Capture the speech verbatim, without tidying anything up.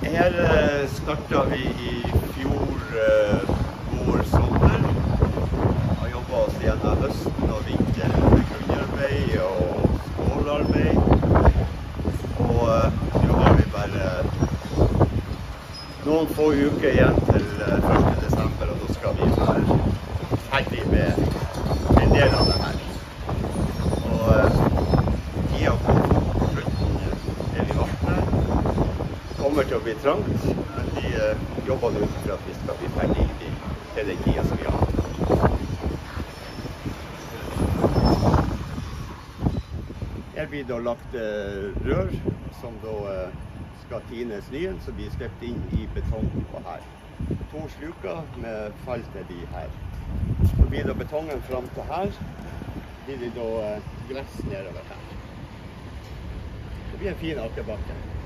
Her startet vi i fjor vår sommer. Har jobbet oss gjennom høsten og vinteren med grunnerbeid og skålarbeid. Og nå har vi bare noen få uker igjen til første desember, og da skal vi være ferdig med en del av det her. Og tida på slutten er vi varslet. Kommer til å bli trangt, men vi jobber nå for at vi skal bli ferdig til den tida som vi har. Her blir da lagt rør som da skal tines nyen, så blir slept inn i betong på her. To sluker med fall til de her. Så blir da betongen fram til her, så blir det da gress nedover her. Det blir en fin akebakke.